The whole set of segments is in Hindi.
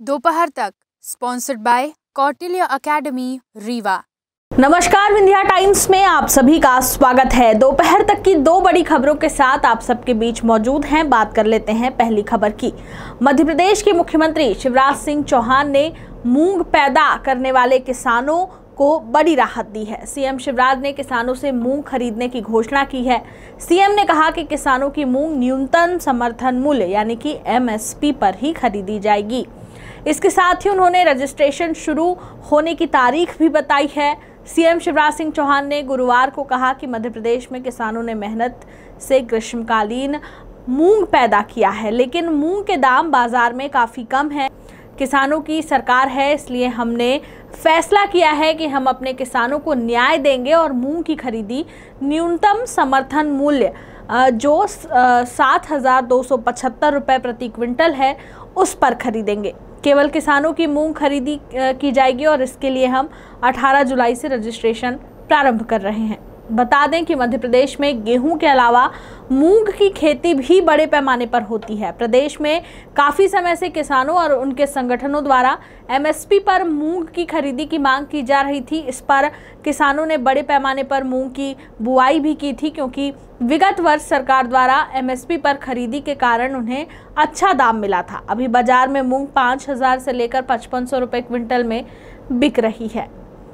दोपहर तक sponsored by Kautilya academy Rewa. नमस्कार, विंध्या टाइम्स में आप सभी का स्वागत है। दोपहर तक की दो बड़ी खबरों के साथ आप सबके बीच मौजूद हैं। बात कर लेते हैं पहली खबर की। मध्य प्रदेश के मुख्यमंत्री शिवराज सिंह चौहान ने मूंग पैदा करने वाले किसानों को बड़ी राहत दी है। सीएम शिवराज ने किसानों से मूंग खरीदने की घोषणा की है। सीएम ने कहा कि किसानों की मूंग न्यूनतम समर्थन मूल्य यानी कि एमएसपी पर ही खरीदी जाएगी। इसके साथ ही उन्होंने रजिस्ट्रेशन शुरू होने की तारीख भी बताई है। सीएम शिवराज सिंह चौहान ने गुरुवार को कहा कि मध्य प्रदेश में किसानों ने मेहनत से ग्रीष्मकालीन मूंग पैदा किया है, लेकिन मूंग के दाम बाजार में काफ़ी कम है। किसानों की सरकार है, इसलिए हमने फैसला किया है कि हम अपने किसानों को न्याय देंगे और मूंग की खरीदी न्यूनतम समर्थन मूल्य जो 7,275 रुपये प्रति क्विंटल है उस पर खरीदेंगे। केवल किसानों की मूंग खरीदी की जाएगी और इसके लिए हम 18 जुलाई से रजिस्ट्रेशन प्रारंभ कर रहे हैं। बता दें कि मध्य प्रदेश में गेहूं के अलावा मूंग की खेती भी बड़े पैमाने पर होती है। प्रदेश में काफ़ी समय से किसानों और उनके संगठनों द्वारा एमएसपी पर मूंग की खरीदी की मांग की जा रही थी। इस पर किसानों ने बड़े पैमाने पर मूंग की बुआई भी की थी, क्योंकि विगत वर्ष सरकार द्वारा एमएसपी पर खरीदी के कारण उन्हें अच्छा दाम मिला था। अभी बाजार में मूंग 5,000 से लेकर 5,500 रुपये क्विंटल में बिक रही है।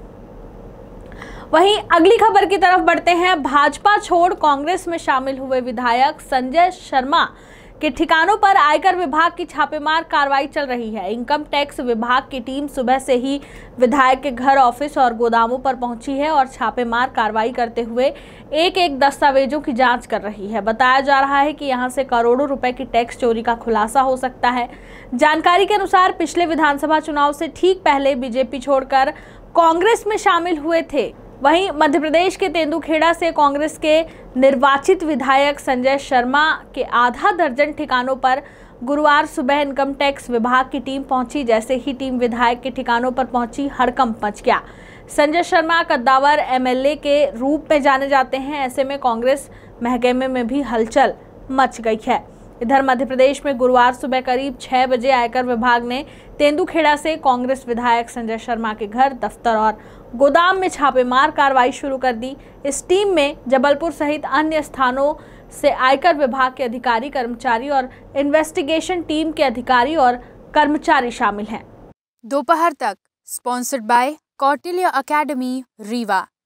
वहीं अगली खबर की तरफ बढ़ते हैं। भाजपा छोड़ कांग्रेस में शामिल हुए विधायक संजय शर्मा के ठिकानों पर आयकर विभाग की छापेमार कार्रवाई चल रही है। इनकम टैक्स विभाग की टीम सुबह से ही विधायक के घर, ऑफिस और गोदामों पर पहुंची है और छापेमार कार्रवाई करते हुए एक एक दस्तावेजों की जांच कर रही है। बताया जा रहा है कि यहां से करोड़ों रुपए की टैक्स चोरी का खुलासा हो सकता है। जानकारी के अनुसार पिछले विधानसभा चुनाव से ठीक पहले बीजेपी छोड़कर कांग्रेस में शामिल हुए थे। वहीं मध्य प्रदेश के तेंदुखेड़ा से कांग्रेस के निर्वाचित विधायक संजय शर्मा के आधा दर्जन ठिकानों पर गुरुवार सुबह इनकम टैक्स विभाग की टीम पहुंची। जैसे ही टीम विधायक के ठिकानों पर पहुंची, हड़कंप मच गया। संजय शर्मा कद्दावर एमएलए के रूप में जाने जाते हैं। ऐसे में कांग्रेस महकमे में भी हलचल मच गई है। इधर मध्य प्रदेश में गुरुवार सुबह करीब 6 बजे आयकर विभाग ने तेंदुखेड़ा से कांग्रेस विधायक संजय शर्मा के घर, दफ्तर और गोदाम में छापेमार कार्रवाई शुरू कर दी। इस टीम में जबलपुर सहित अन्य स्थानों से आयकर विभाग के अधिकारी, कर्मचारी और इन्वेस्टिगेशन टीम के अधिकारी और कर्मचारी शामिल हैं। दोपहर तक sponsored by Kautilya academy Rewa.